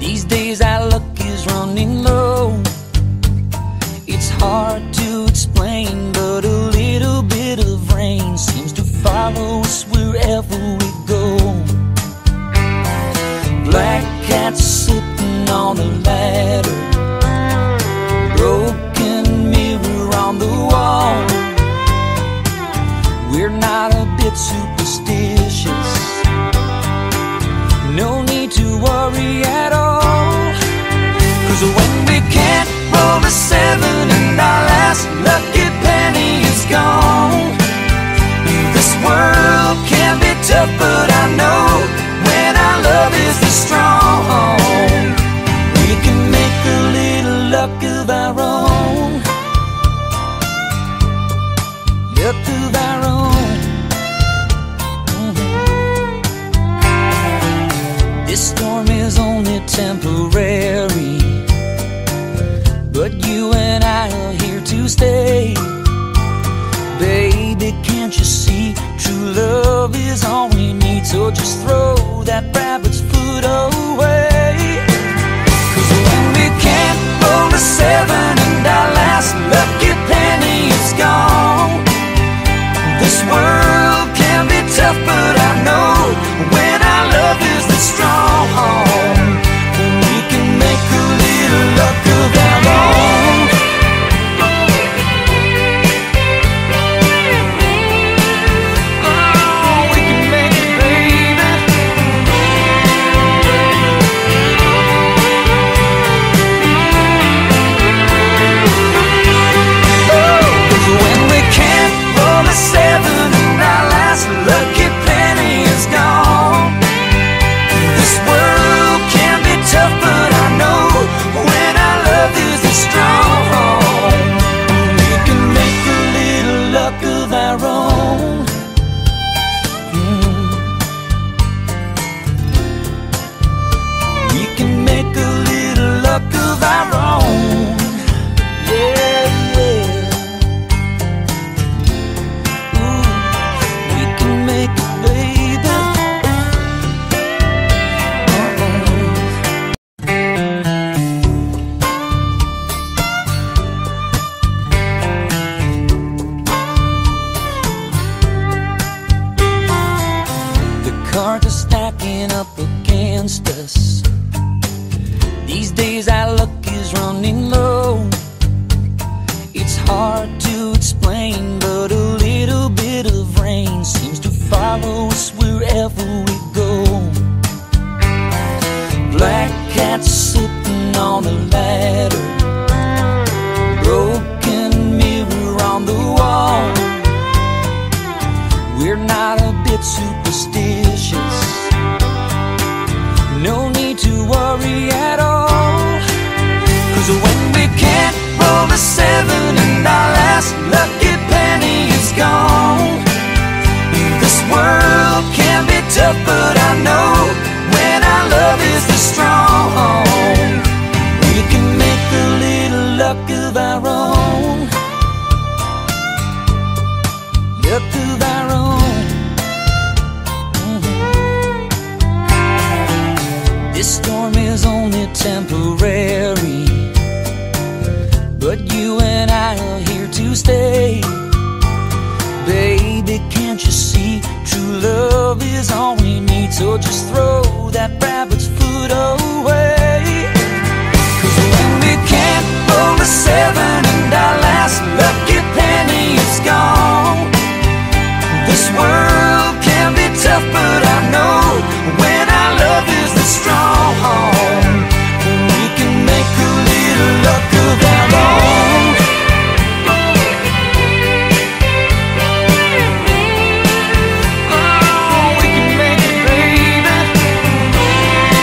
These days our luck is running low. It's hard to explain, but a little bit of rain seems to follow us wherever we go. Black cats sitting on the ladder, broken mirror on the wall. We're not a bit superstitious, no need to worry at all. 'Cause when we can't roll a 7 and our last lucky penny is gone, this world can be tough, but I know when our love is this strong, we can make a little luck of our own. Luck of our own. This storm is only temporary, but you and I are here to stay. Baby, can't you see, true love is all we need. So just throw that rabbit's foot away. 'Cause when we can't roll a 7 and our last lucky penny is gone, this world can be tough, but I know when our love is this strong, we can make a little luck of our own. Oh, we can make it, baby. Oh, 'cause when we can't roll a 7 and our last lucky penny is gone, this world can be tough, but I know when our love is this strong, we can make a little luck of our own. We can make a little luck of our own. Yeah, yeah. Ooh, we can make it, baby. The cards are stacking up against us. These days our luck is running low. It's hard to explain, but a little bit of rain seems to follow us wherever we go. Black cats sitting on the ladder, broken mirror on the wall. We're not a bit superstitious, no need to worry at all. 'Cause when we can't roll a 7 and our last lucky penny is gone, this world can be tough, but I know when our love is this strong, we can make a little luck of our own. Luck of our own. This storm is only temporary, but you and I are here to stay. Baby, can't you see, true love is all we need. So just throw that rabbit's foot away. 'Cause when we can't roll a 7 and our last lucky penny is gone, this world can be tough, but I know when our love is this strong, we can make a little luck of our own. Oh, we can make it, baby.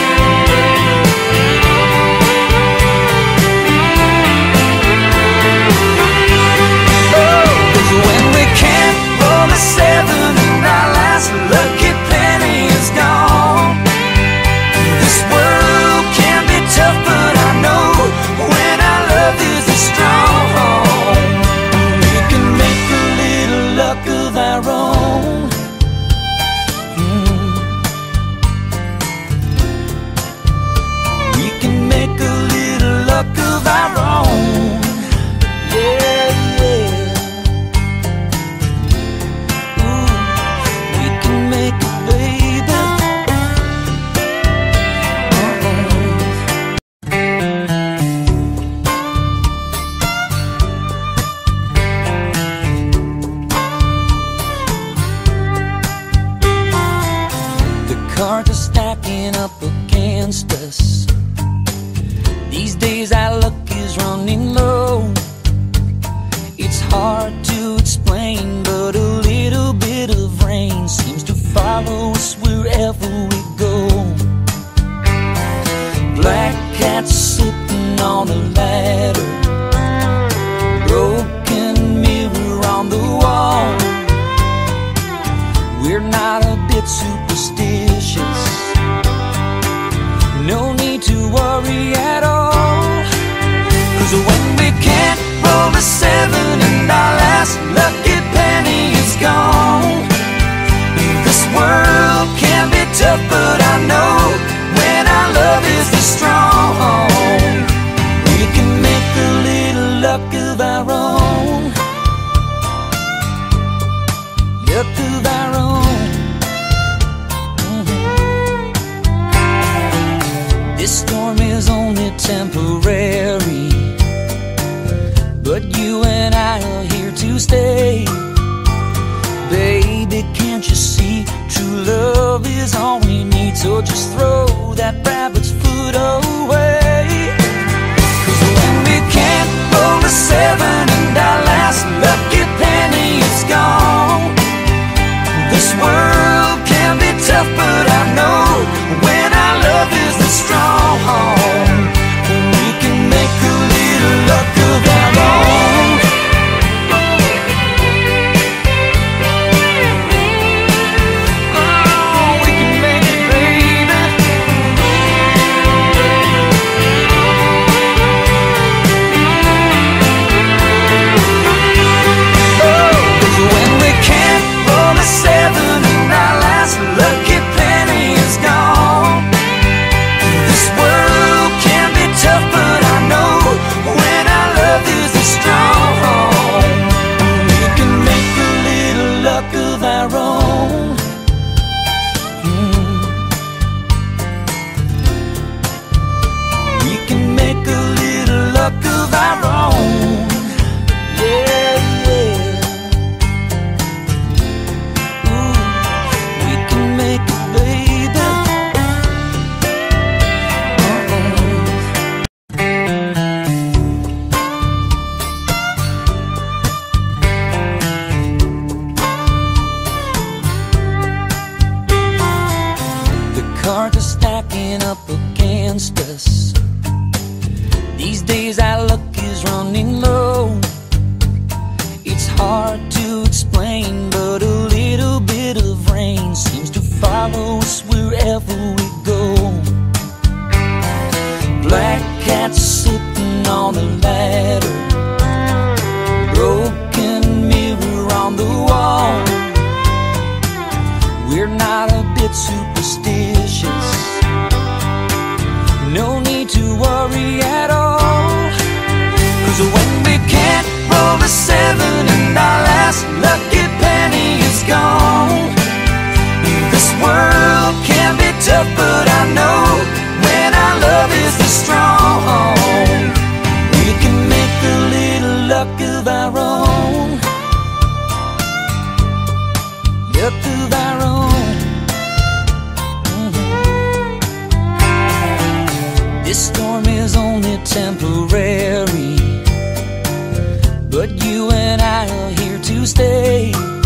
us. These days our luck is running low. It's hard to explain, but a little bit of rain seems to follow us wherever we go. Black cats sitting on a ladder, broken mirror on the wall. We're not a bit superstitious, no need to worry at all. 'Cause when we can't roll a 7 and our last lucky penny is gone, this world can be tough, but I know when our love is this strong, we can make a little luck of our own. Luck of our own. This storm is only temporary, but you and I are here to stay. Baby, can't you see, true love is all we need. So just throw that rabbit's foot away. 'Cause when we can't roll a 7 and our last lucky penny is gone, this world can be tough, but I know when our love is this strong, we can make a little luck of our own. Oh, we can make it, baby. Oh, 'cause when we can't roll a 7 and our last lucky penny is gone, this world can be tough, but I know when our love is this strong, we can make a little luck of our own. We can make a little luck of our own. Yeah, yeah. Ooh, we can make it, baby. The cards are stacking up against us. These days our luck is running low. It's hard to explain, but a little bit of rain seems to follow us wherever we go. Black cats sitting on a ladder, broken mirror on the wall. We're not a bit superstitious, no need to worry at all. 'Cause when we can't roll a 7 and our last lucky penny is gone, this world can be tough, but I know when our love is this strong, we can make a little luck of our own. Luck of our own. This storm is only temporary, but you and I are here to stay.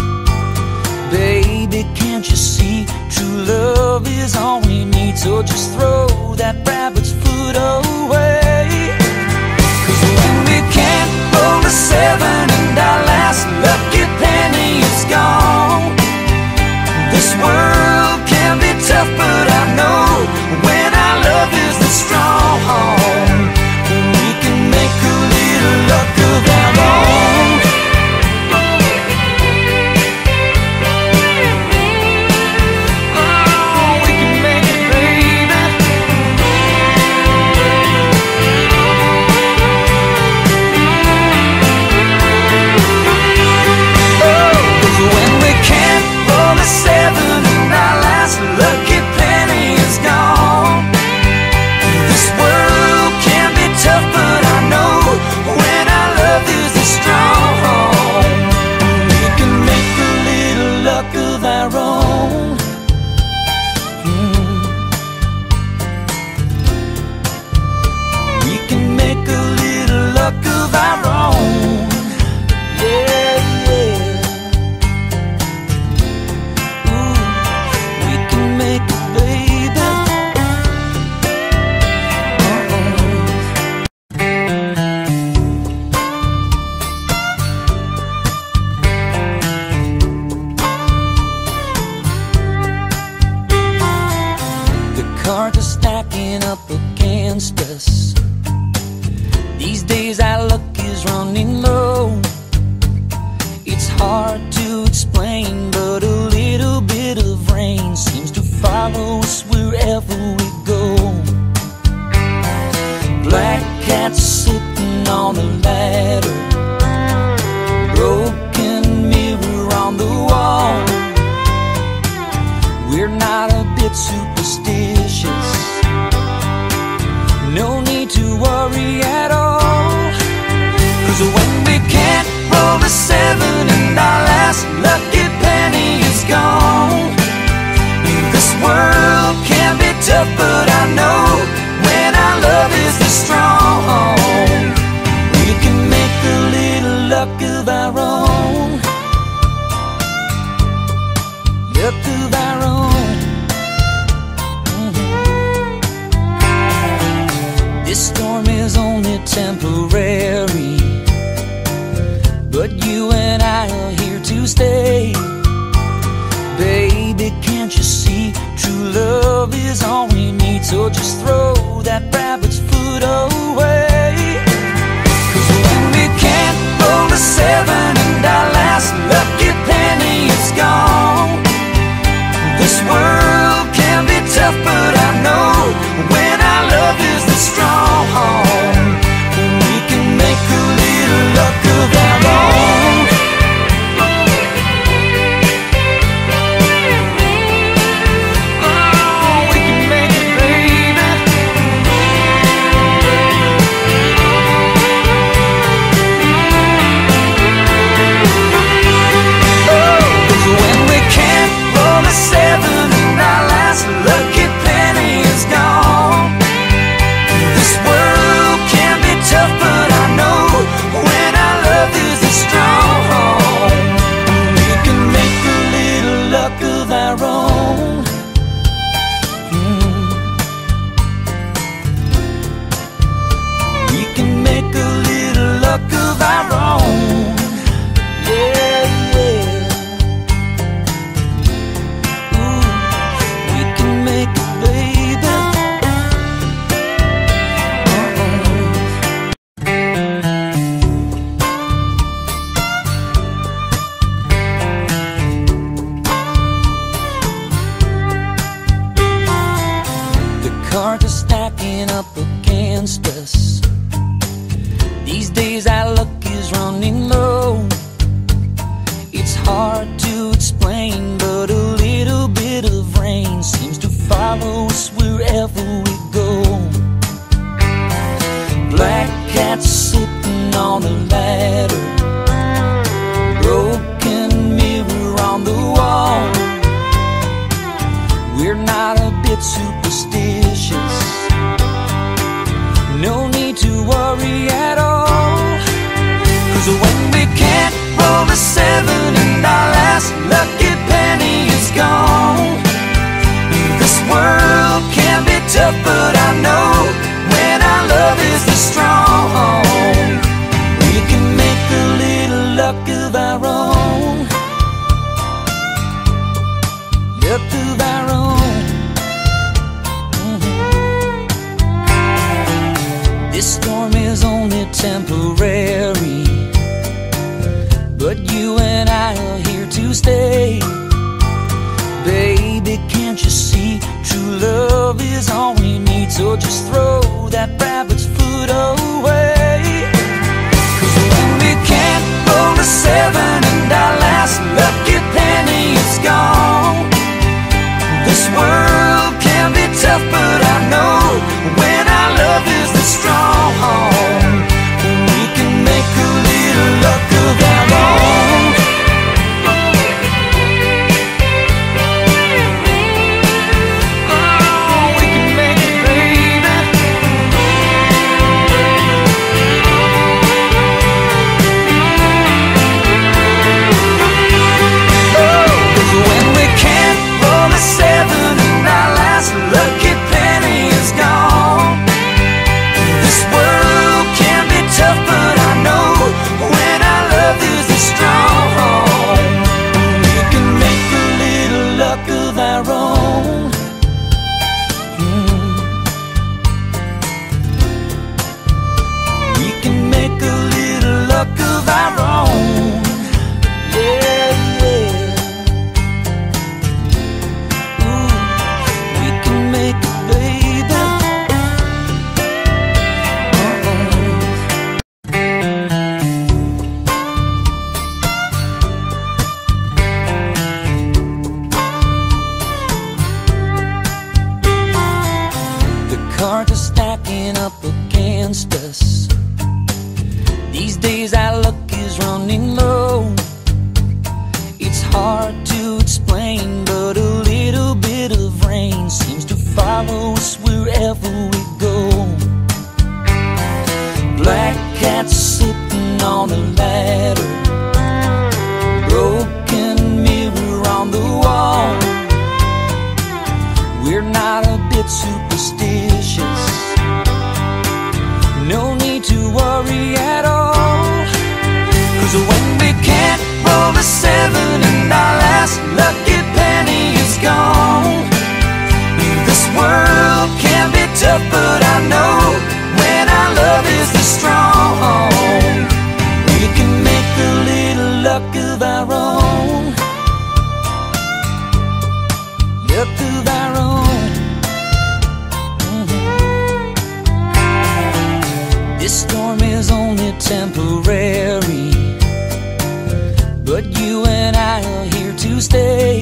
Baby, can't you see, true love is all we need. So just throw that rabbit's foot away. 'Cause when we can't roll a 7 and our last lucky penny is gone, this world can be tough, but I know when our love is this strong, we can make a little luck of our own. Oh, we can make it, baby. stacking up against us. These days our luck is running low. It's hard to explain, but a little bit of rain seems to follow us wherever we go. Black cats sitting on a ladder, broken mirror on the wall. We're not a bit superstitious, no need to worry at all. 'Cause when we can't roll a 7 and our last lucky penny is gone, this world can be tough, but I know when our love is this strong, we can make a little luck of our own. Luck of our own. This storm is only temporary, but you and I are here to stay. Baby, can't you see true love is all we need? So just throw that rabbit's foot away. 'Cause when we can't roll a 7 and our last lucky penny is gone, this world can be tough, but I know when our love is this strong, we can make a little luck of our own. Oh, we can make it, baby. Oh, 'cause when we can't roll a 7 and our last lucky penny is gone, this world can be tough, but I know when our love is this strong, we can make a little luck of our own. We can make a little luck of our own. Yeah, yeah. Ooh, we can make it, baby. The cards are stacking up against us. These days our luck is running low. It's hard to explain, but a little bit of rain seems to follow us wherever we go. Black cats sitting on a ladder, broken mirror on the wall. We're not a bit superstitious, no need to worry at all. 'Cause when we can't roll a 7 and our last lucky penny is gone, this world can be tough, but I know when our love is this strong, we can make a little luck of our own. Luck of our own. This storm is only temporary, but you and I are here to stay. Baby, can't you see true love is all we need? So just throw that rabbit's foot away. 'Cause when we can't roll a 7 and our last lucky penny is gone, this world can be tough, but I know when our love is this strong, we can make a little luck of our own. Oh, we can make it, baby. stacking up against us. These days our luck is running low. It's hard to explain, but a little bit of rain seems to follow us wherever we go. Black cats sitting on a ladder, broken mirror on the wall. We're not a bit superstitious, no need to worry at all. 'Cause when we can't roll a 7 and our last lucky penny is gone, this world can be tough, but I know when our love is the strong, we can make a little luck of our own. Luck of our own. This storm is only temporary, but you and I are here to stay.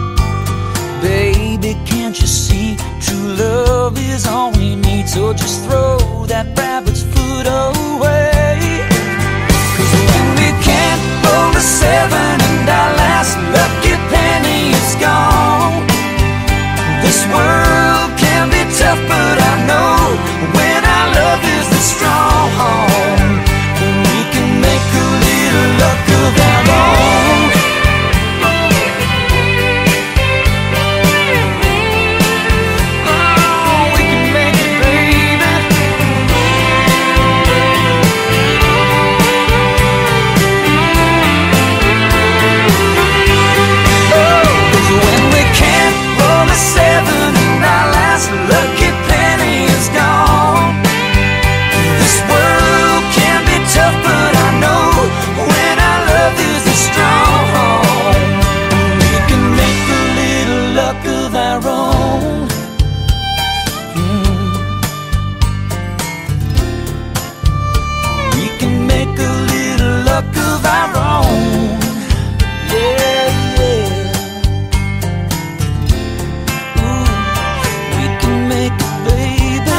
Baby, can't you see, true love is all we need. So just throw that rabbit's foot away. 'Cause when we can't roll a 7 and our last lucky penny is gone, this world can be tough, but I know when our love is the strong, we can make a little luck of our own. Oh, we can make it, baby. Oh, 'cause when we can't roll a 7 and our last lucky penny is gone, this world can be tough, but I know when our love is strong, we can make a little luck of our own. We can make a little luck of our own. Yeah, yeah. Ooh, we can make it, baby.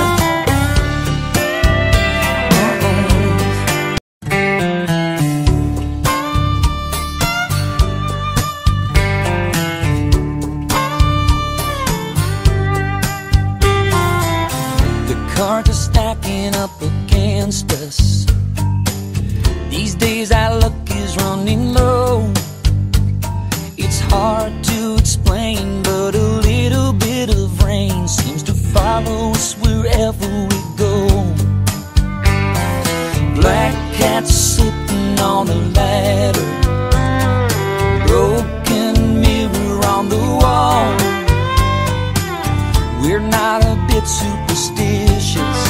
The cards are stacking up against us. These days our luck is running low. It's hard to explain, but a little bit of rain seems to follow us wherever we go. Black cats sitting on a ladder, broken mirror on the wall. We're not a bit superstitious,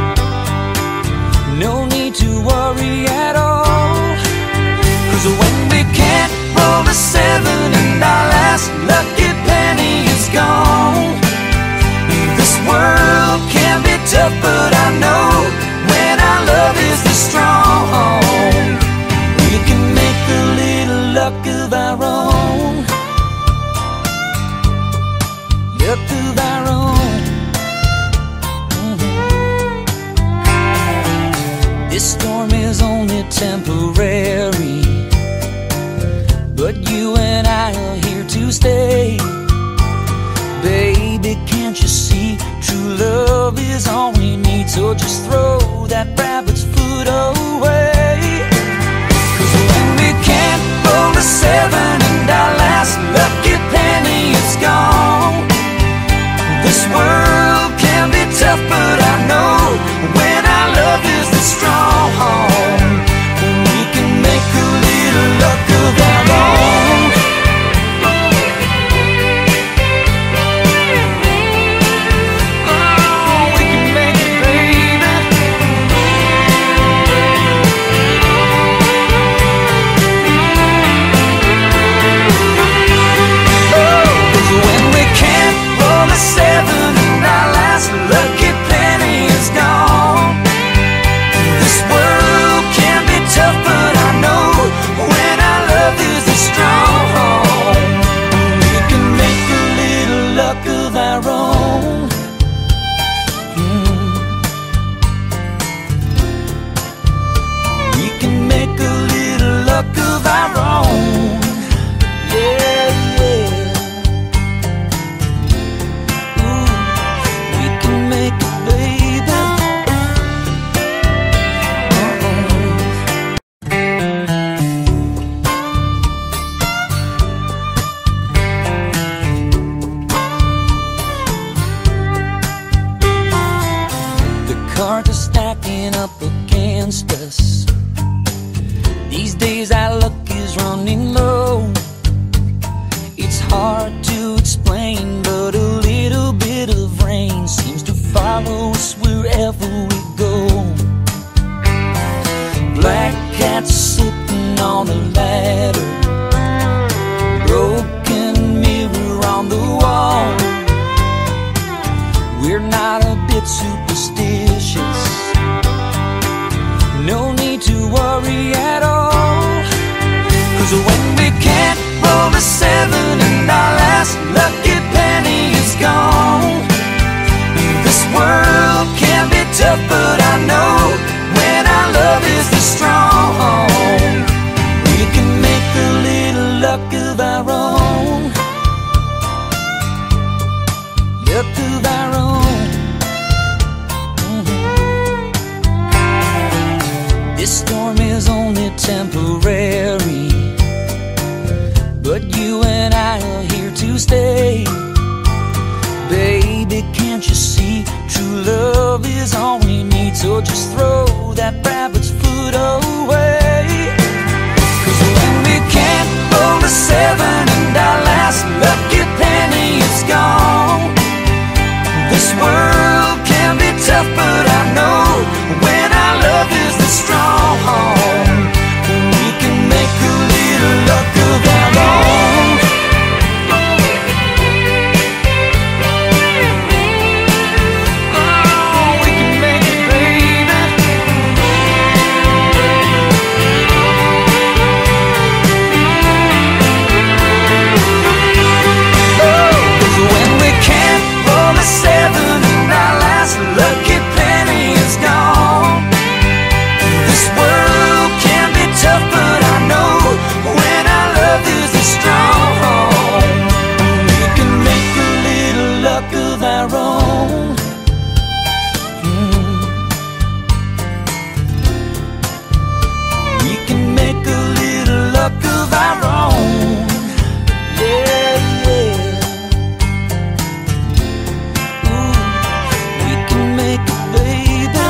no need to worry at all. 'Cause when we can't roll a 7 and our last lucky penny is gone, this world can be tough, but I know when our love is the strong, we can make a little luck of our own. Luck of our own. This storm is only temporary, but you and I are here to stay. Baby, can't you see, true love is all we need. So just throw that rabbit's foot away. 'Cause when we can't roll a 7 and our last lucky penny is gone, this world can be tough, but I know when our love is the strong, we can make a little luck of our own. Oh, we can make it, baby. cards are stacking up against us. These days our luck is running low. It's hard to explain, but a little bit of rain seems to follow us wherever we go. Black cats sitting on a ladder, broken mirror on the wall. We're not a bit superstitious, no need to worry at all. 'Cause when we can't roll a 7 and our last lucky penny is gone, this world can be tough, but I know when our love is this strong, we can make a little luck of our own. Luck of our own. This storm is only temporary, but you and I are here to stay. Baby, can't you see, true love is all we need. So just throw that rabbit's foot away. 'Cause when we can't roll a 7 and our last lucky penny is gone, this world can be tough, but I know when our love is this strong, we can make a little luck of our own. Oh, we can make it, baby. Oh, 'cause when we can't roll a 7 and our last lucky penny is gone, this world can be tough, but I know when our love is this strong, we can make a little luck of our own. We can make a little luck of our own. Yeah, yeah. Ooh, we can make it, baby.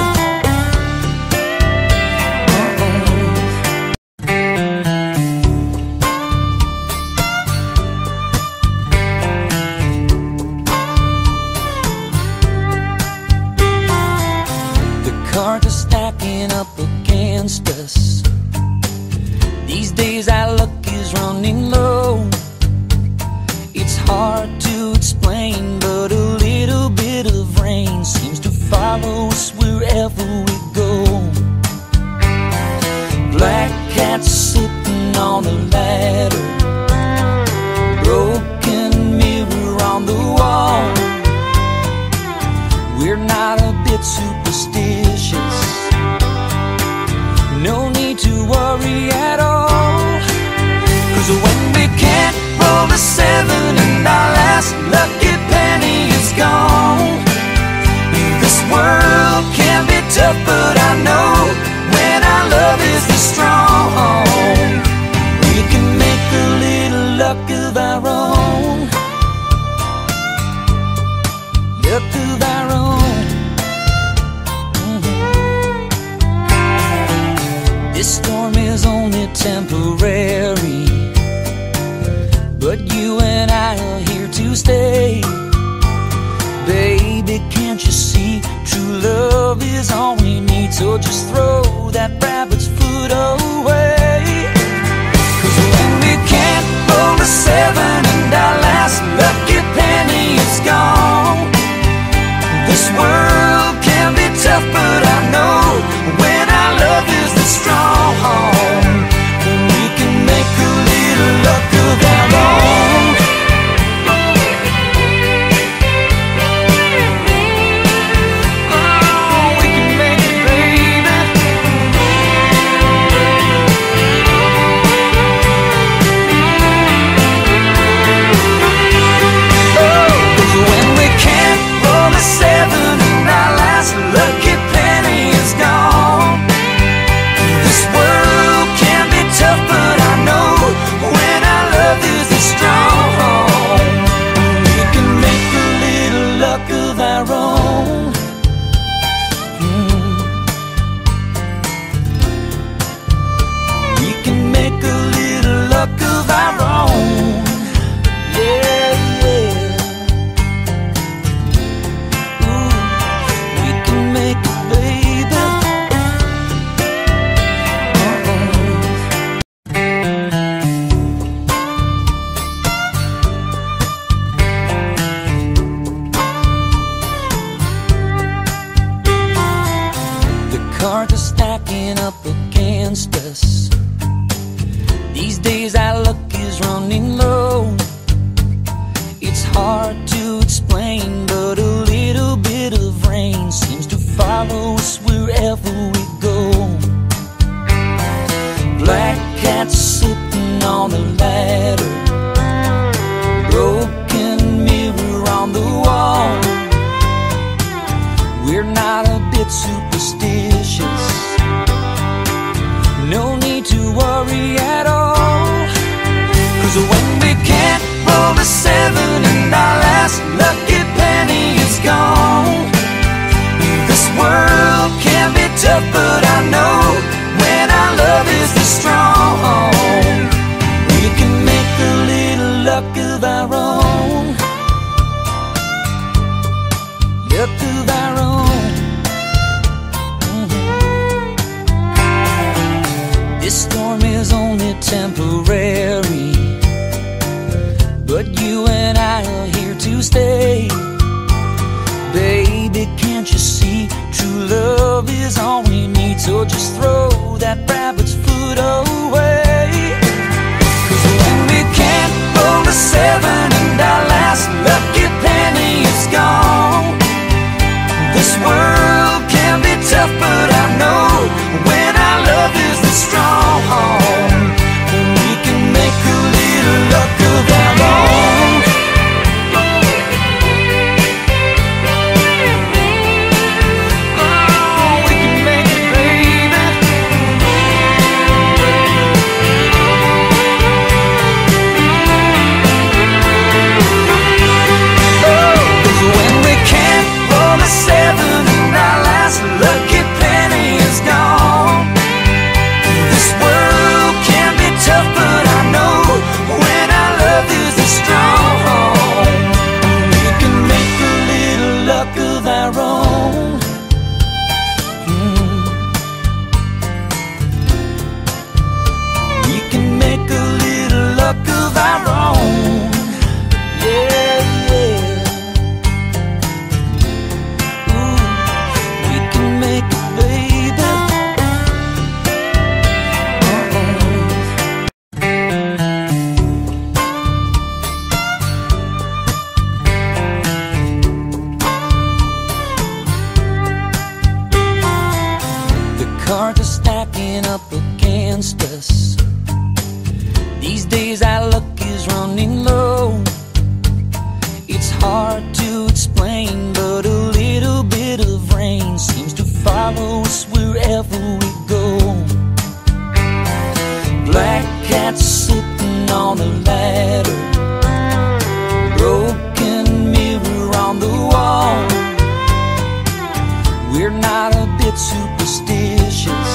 The cards are stacking up against us. These days our luck is running low. It's hard to explain, but a little bit of rain seems to follow us wherever we go. Black cats sitting on a ladder, broken mirror on the wall. We're not a bit superstitious, no need to worry at all. 'Cause when we can't roll a 7 and our last lucky penny is gone, this world can be tough, but I know when our love is this strong, we can make a little luck of our own. Luck of our own. This storm is only temporary, but you and I are here to stay. Baby, can't you see, true love is all we need. So just throw that rabbit's foot away. 'Cause when we can't roll a 7 and our last lucky penny is gone, this world can be tough, but I know when our love is this strong, we can make a little luck of our own. Oh, we can make it, baby. cards are stacking up against us. These days our luck is running low. It's hard to explain, but a little bit of rain seems to follow us wherever we go. Black cats sitting on the ladder, broken mirror on the wall. We're not a bit superstitious, no need to worry at all. 'Cause when we can't roll a 7 and our last lucky penny is gone, this world can be tough, but I know when our love is this strong, we can make a little luck of our own. Luck of our own. This storm is only temporary, but you and I are here to stay. Baby, can't you see, true love is all we need. So just throw that rabbit's foot away. 'Cause when we can't roll a 7 and our last lucky penny is gone, this world can be tough, but I know when our love is this strong, we can make a little luck of our own. Cards are stacking up against us. These days our luck is running low. It's hard to explain, but a little bit of rain seems to follow us wherever we go. Black cats sitting on the ladder, broken mirror on the wall. We're not a bit superstitious,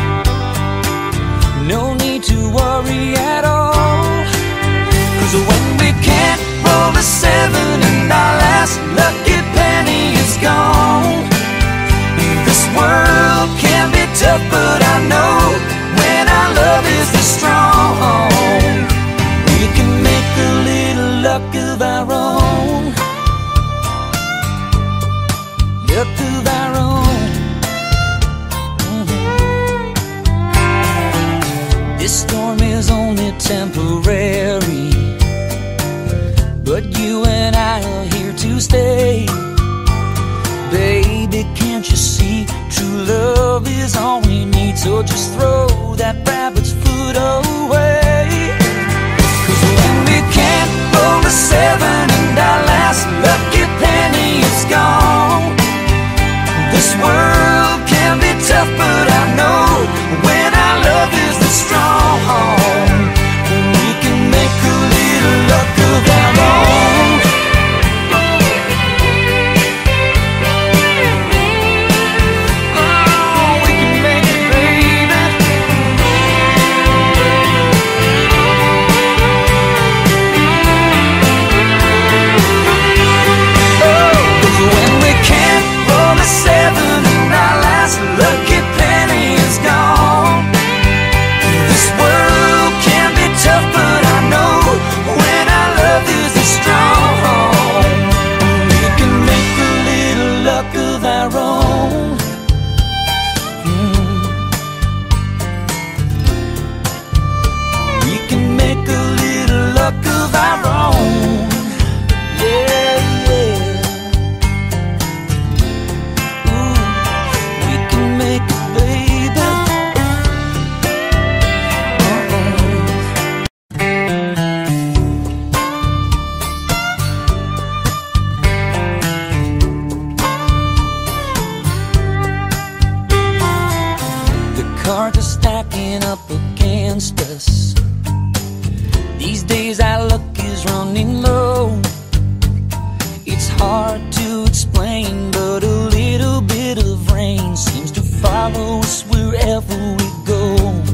no need to worry at all. 'Cause when we can't roll a 7 and our last lucky penny is gone, this world can be tough, but I know when our love is this strong, we can make a little luck of our own. Luck of our own. This storm is only temporary, but you and I are here to stay. Baby, can't you see, true love is all we need. So just throw that rabbit's foot away. 'Cause when we can't roll a 7 and our last lucky penny is gone, this world can be tough, but I know when our love is this strong, we can make a little luck of our own. We can make it, baby. cards are stacking up against us. These days our luck is running low. It's hard to explain, but a little bit of rain seems to follow us wherever we go.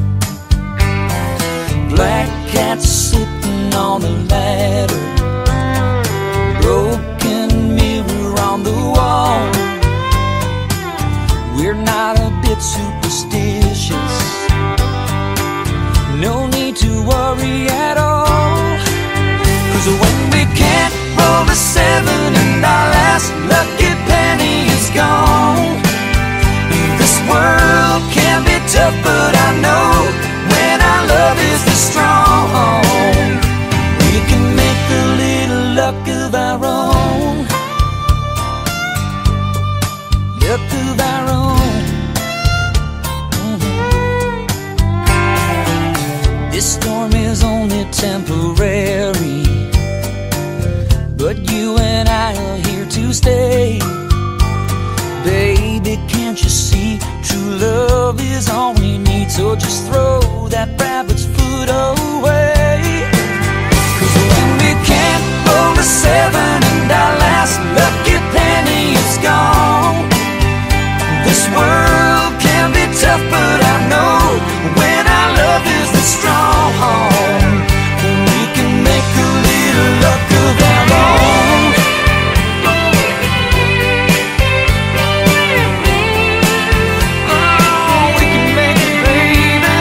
Black cats sitting on the ladder, broken mirror on the wall. We're not a bit superstitious, no need to worry at all. 'Cause when we can't roll a 7 and our last lucky penny is gone, this world can be tough, but I know when our love is the strong, we can make a little luck of our own. Luck of our own. This storm is only temporary, but you and I are here to stay. Baby, can't you see, true love is all we need. So just throw that rabbit's foot away. 'Cause when we can't roll a 7 and our last lucky penny is gone, this world can be tough, but I know when our love is the strong, we can make a little luck of our own. Oh, we can make it, baby.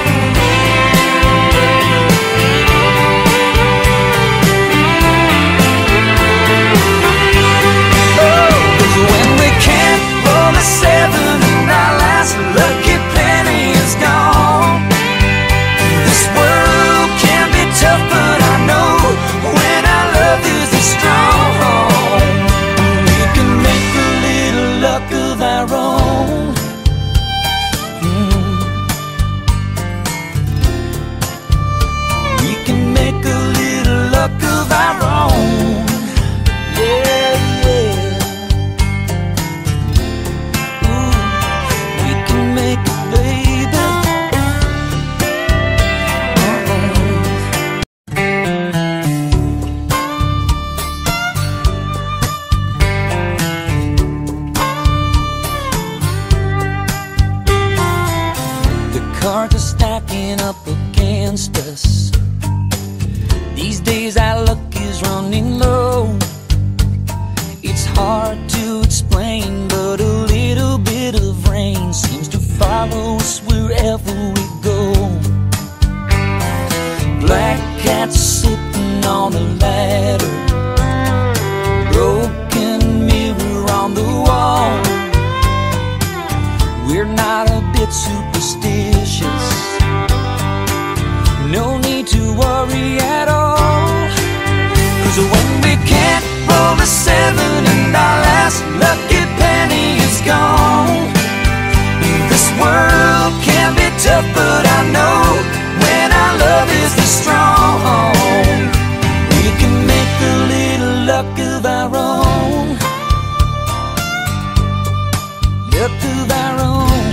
Oh, 'cause when we can't roll a 7 and our last lucky penny is gone, this world can be tough, but I know when our love is the strong, we can make a little luck of our own. We can make a little luck of our own. Yeah, yeah. Ooh, we can make it, baby. The cards are stacking up against us. These days our luck is running low. It's hard to explain, but a little bit of rain seems to follow us wherever we go. Black cats sitting on the ladder, broken mirror on the wall. We're not a bit superstitious, no need to worry at all. 'Cause when we can't roll a 7 and our last lucky penny is gone, this world can be tough, but I know when our love is the strong, we can make a little luck of our own. Luck of our own.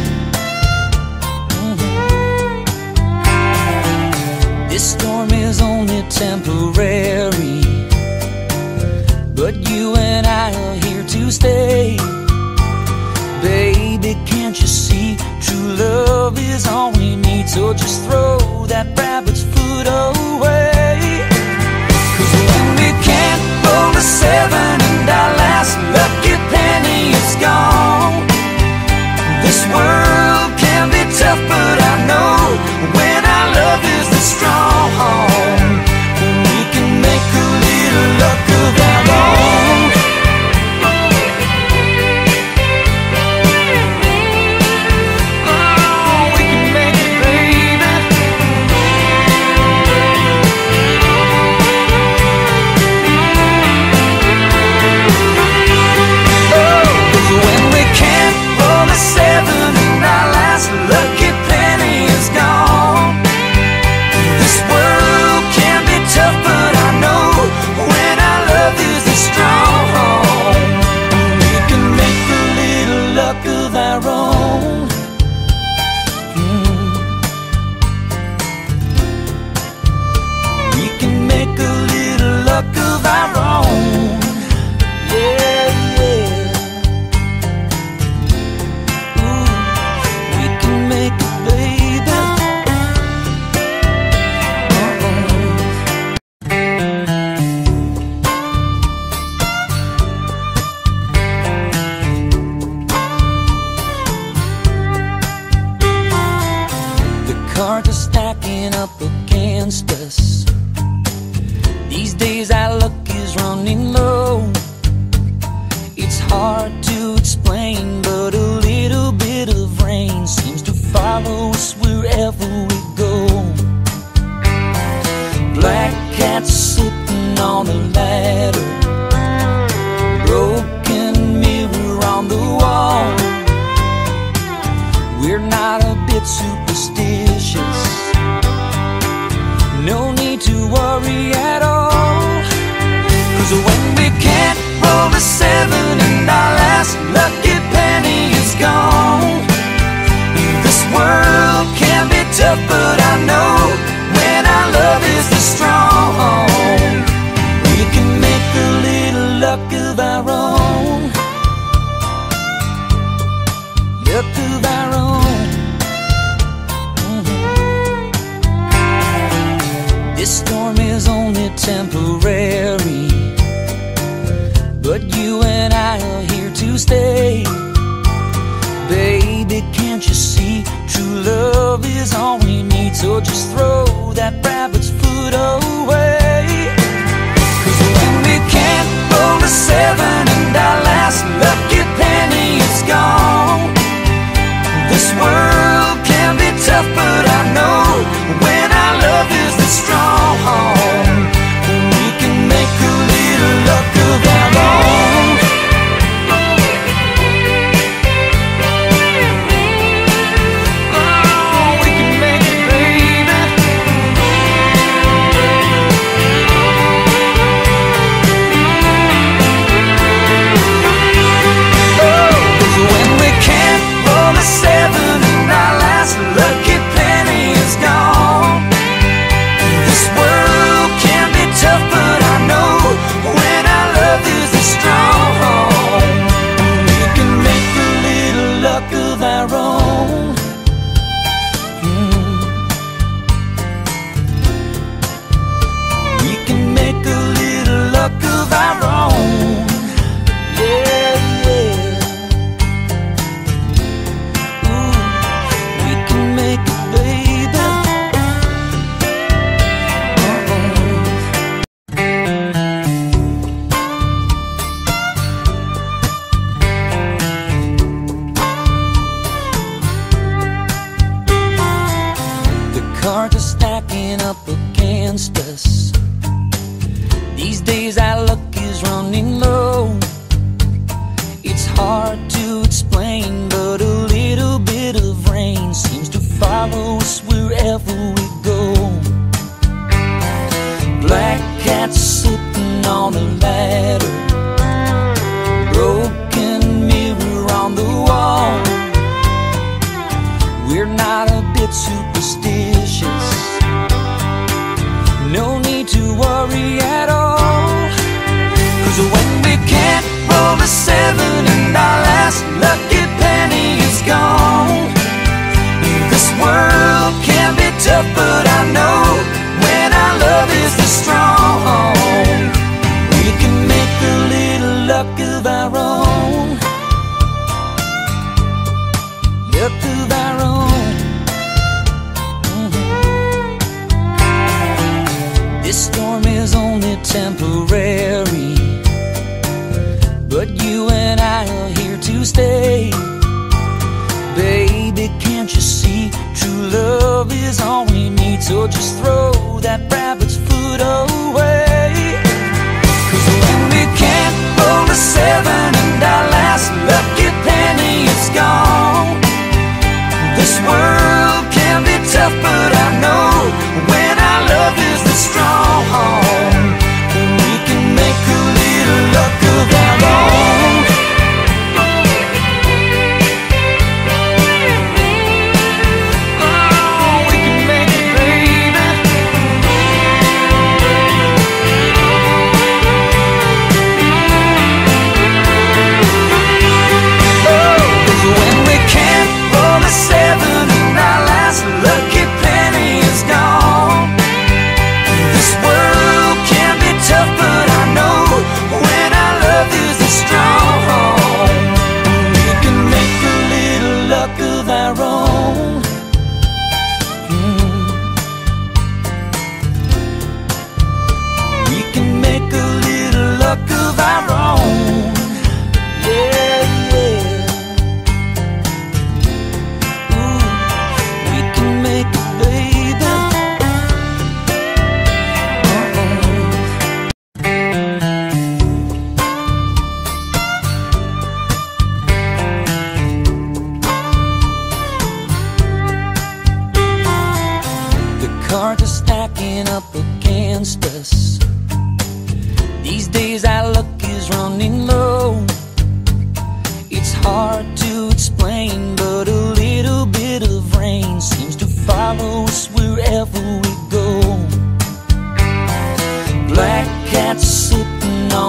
This storm is only temporary, but you and I are here to stay. Baby, can't you see, true love is all we need. So just throw that rabbit's foot away. 'Cause when we can't roll a 7 and our last lucky penny is gone, this world can be tough, but I know when our love is the strong, we can make a little luck of our own. Oh, we can make it, baby. Oh, 'cause when we can't roll a 7 and our last lucky penny is gone, this world can be tough, but I know when our love is the strong, we can make a little luck of our own. stacking up against us. These days our luck is running low. It's hard to explain, but a little bit of rain seems to follow us wherever we go. Black cats sitting on a ladder, broken mirror on the wall. We're not a bit superstitious, no need to worry at all. 'Cause when we can't roll a 7 and our last lucky penny is gone, this world can be tough, but I know when our love is the strong, we can make a little luck of our own. Luck of our own. This storm is only temporary, but you and I are here to stay. Baby, can't you see true love is all we need? So just throw that rabbit's foot away. 'Cause when we can't roll a 7 and our last lucky penny is gone, this world can be tough, but I know when our love is the strong, we can make a little luck of our own. Oh, we can make it, baby. Oh, 'cause when we can't roll a 7 and our last lucky penny is gone, this world can be tough, but I know when our love is the strong, we can make a little luck of our own. We can make a little luck of our own. Yeah, yeah. Ooh, we can make it, baby. The cards are stacking up against us. These days our luck is running low. It's hard to explain, but a little bit of rain seems to follow us wherever we go. Black cats sitting on a ladder, broken mirror on the wall. We're not a bit superstitious, no need to worry at all. 'Cause when we can't roll a 7 and our last lucky penny is gone, this world can be tough, but I know when our love is the strong, we can make a little luck of our own. Luck of our own. This storm is only temporary, but you and I are here to stay. Baby, can't you see true love is all we need? So just throw that rabbit's foot away. 'Cause when we can't roll a 7 and our last lucky penny is gone, this world can be tough, but I know when our love is the strong, we can make a little luck of our own. Oh, we can make it, baby.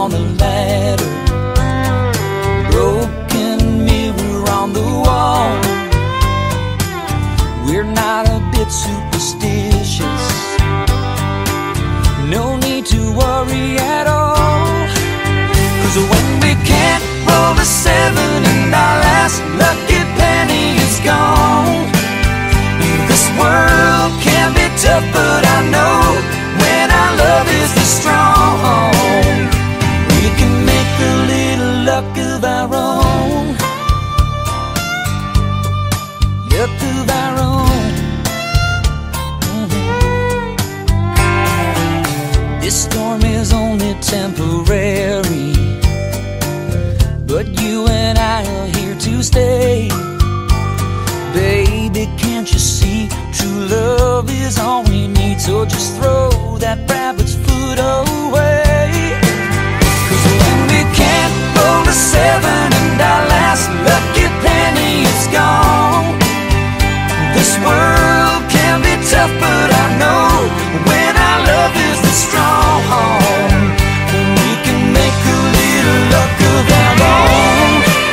on the ladder, broken mirror on the wall. We're not a bit superstitious, no need to worry at all. 'Cause when we can't roll a 7 and our last lucky penny is gone, this world can be tough, but I know when our love is the strong, we can make a little luck of our own. Luck of our own. This storm is only temporary, but you and I are here to stay. Baby, can't you see, true love is all we need. So just throw that rabbit's foot away. 'Cause when we can't roll a 7 and our last lucky penny is gone, this world can be tough, but I know when our love is the strong, we can make a little luck of our own.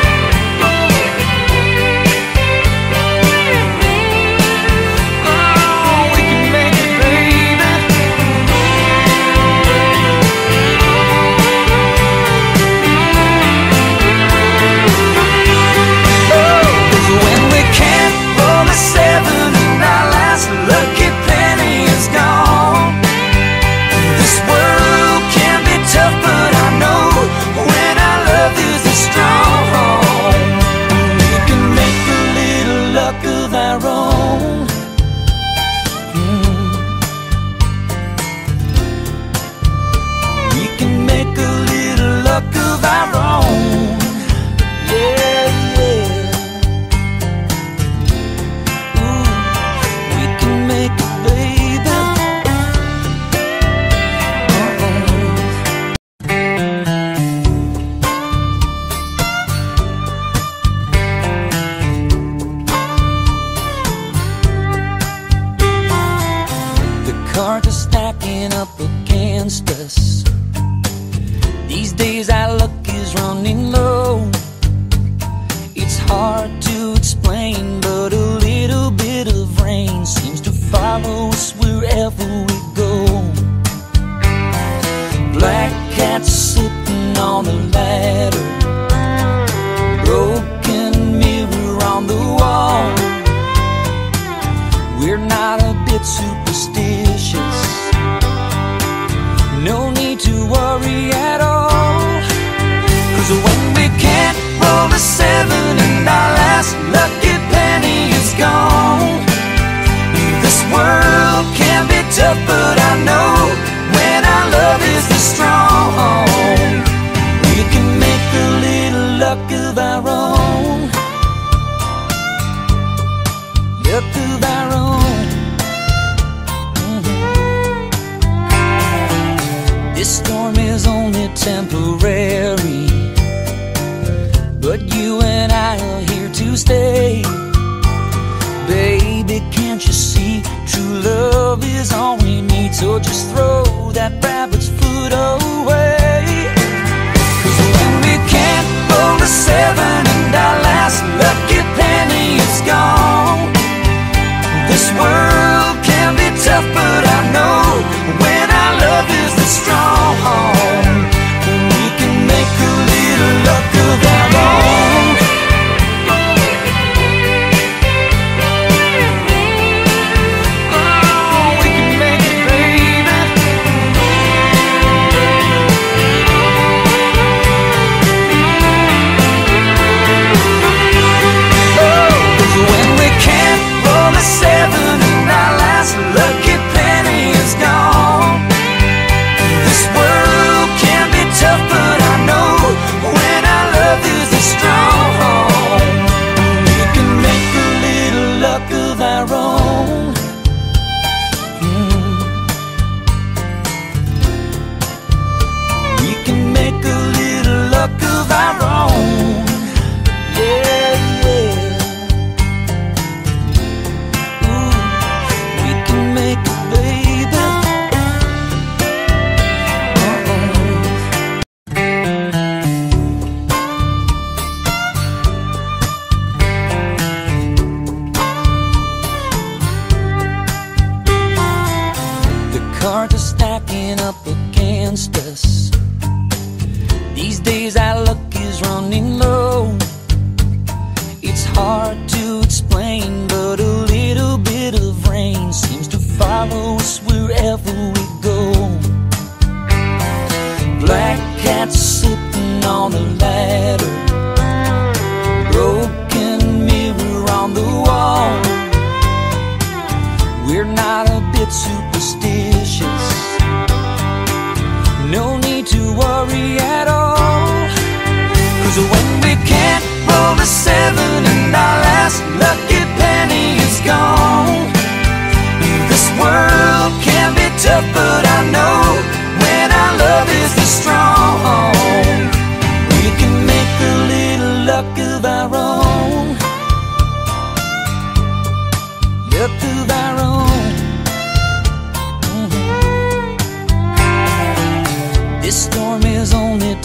Cards are stacking up against us. These days our luck is running low. It's hard to explain, but a little bit of rain seems to follow us wherever we go. Black cats sitting on the ladder, broken mirror on the wall. We're not a bit superstitious, no need to worry at all. 'Cause when we can't roll a 7 and our last lucky penny is gone, this world can be tough, but I know when our love is the strong, we can make a little luck of our own. Luck of our own. This storm is only temporary, but you and I are here to stay. Baby, can't you see, true love is all we need. So just throw that rabbit's foot away. 'Cause when we can't roll a 7 and our last lucky penny is gone, this world can be tough, but I know when our love is the strong, we can make a little luck of our own. Oh, we can make it, baby.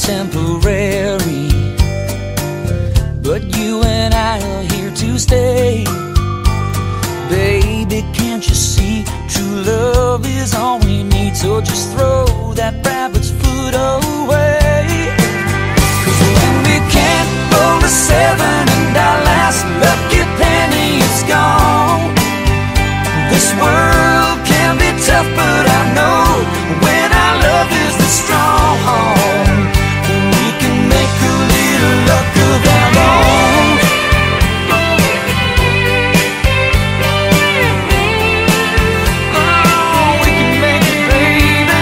temporary, but you and I are here to stay. Baby, can't you see, true love is all we need. So just throw that rabbit's foot away. 'Cause when we can't roll to 7 and our last lucky penny is gone, this world can be tough, but I know when our love is this strong, we can make a little luck of our own. Oh, we can make it, baby.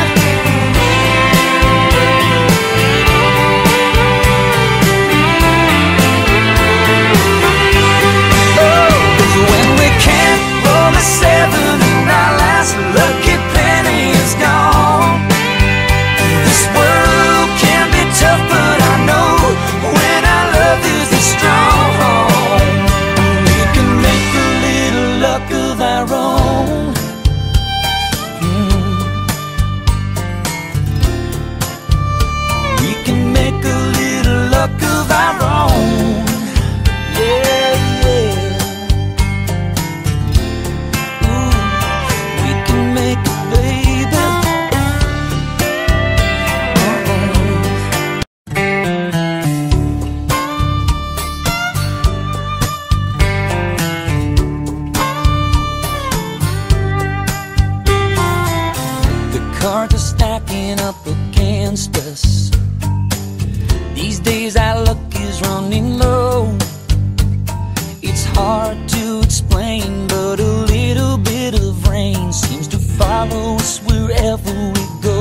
Oh, 'cause when we can't roll a 7 and our last lucky penny is gone, this world can be tough, but I know when our love is this strong, we can make a little luck of our own. We can make a little luck of our own. Yeah, yeah. Ooh, we can make it, baby. The cards are stacking up against us. These days our luck is running low. It's hard to explain, but a little bit of rain seems to follow us wherever we go.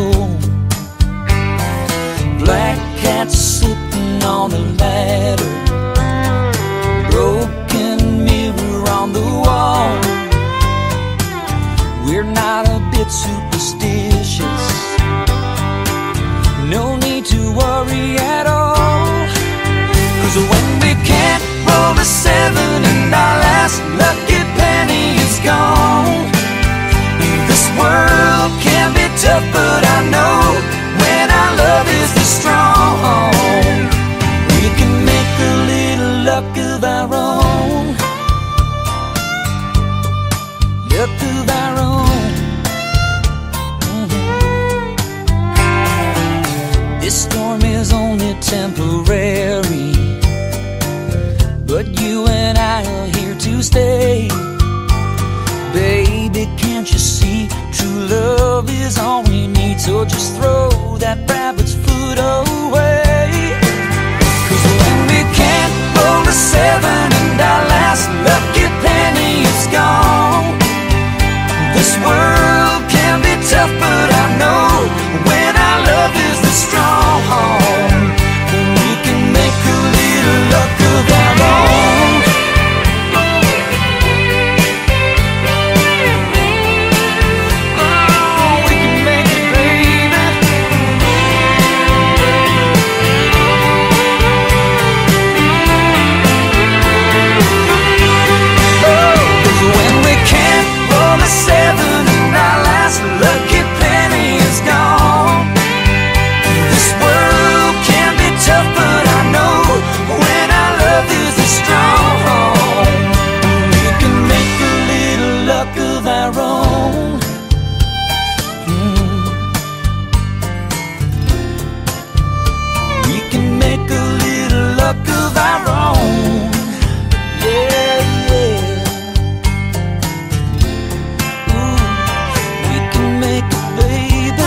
Black cats sitting on the ladder, broken mirror on the wall. We're not a bit superstitious, no need to worry at all. 'Cause when we can't roll a 7 and our last lucky penny is gone, this world can be tough, but I know when our love is this strong, we can make a little luck of our own. Luck of our own. This storm is only temporary, but you and I are here to stay. Baby, can't you see, true love is all we need. So just throw that rabbit's foot away. 'Cause when we can't roll a 7 and our last lucky penny is gone, this world can be tough, but I know when our love is this strong, we can make a little luck of our own. Oh, we can make it, baby. Oh, 'cause when we can't roll a 7 and our last lucky penny is gone, this world can be tough, but I know when our love is this strong, we can make a little luck of our own. We can make a little luck of our own. Yeah, yeah. Ooh, we can make it, baby.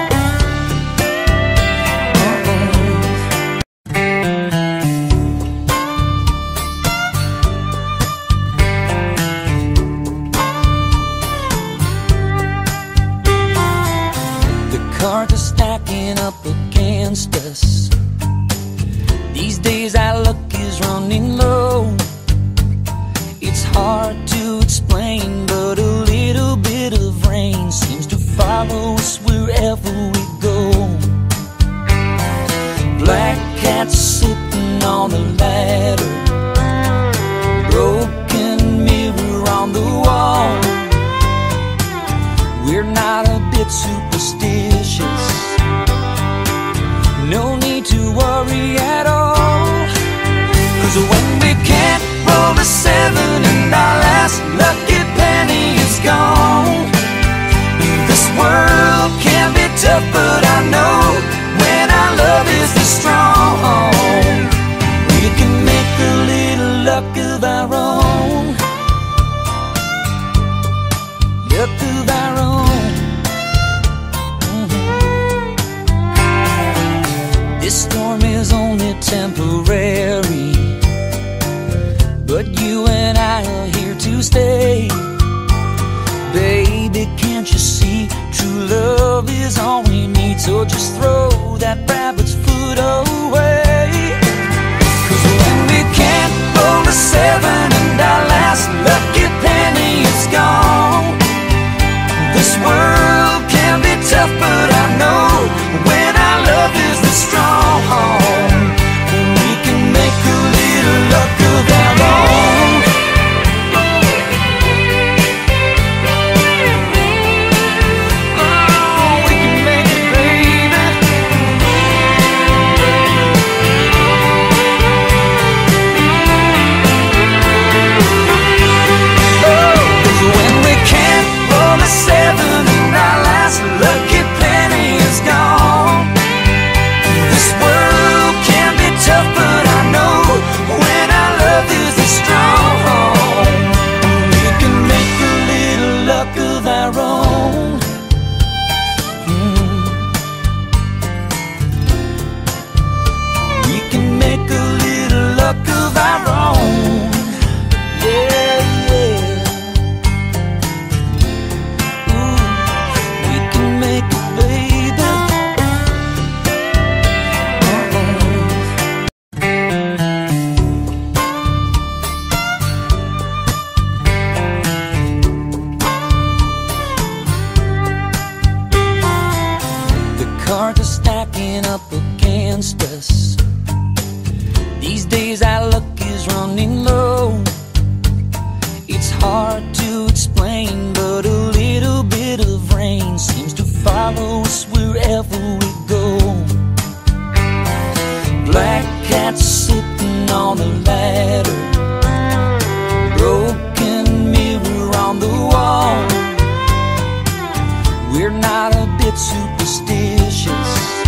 The cards are stacking up against us. These days our luck is running low. It's hard to explain, but a little bit of rain seems to follow us wherever we go. Black cats sitting on the ladder, broken mirror on the wall. We're not a bit superstitious, no need to stay. Baby, can't you see true love is all we need? So just throw that rabbit's foot away. 'Cause when we can't roll to 7 and our last lucky penny is gone, this world can be tough, but I know when our love is this strong, we can make a little luck of our own. Lucky penny is gone. This world can be tough, but I know when our love is this strong, we can make a little luck of our own. We can make a little luck of our own. Yeah, yeah. Cards are stacking up against us. These days our luck is running low. It's hard to explain, but a little bit of rain seems to follow us wherever we go. Black cats sitting on a ladder, broken mirror on the wall. We're not a bit superstitious,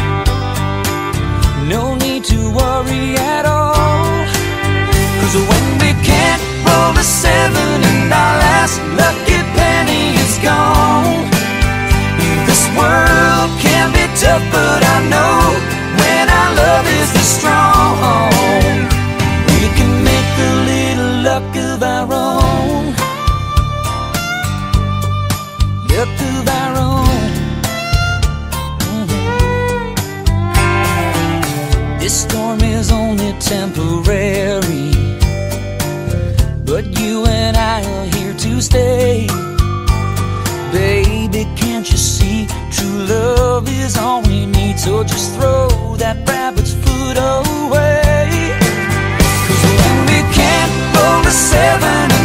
no need to worry at all. 'Cause when we can't roll to 7 and our last lucky penny is gone, this world can be tough, but I know when our love is this strong, we can make a little luck of our own. Luck of our own. This storm is only temporary, but you and I are here to stay. Baby, can't you see true love is all we need? So just throw that rabbit's foot away. 'Cause when we can't roll to 7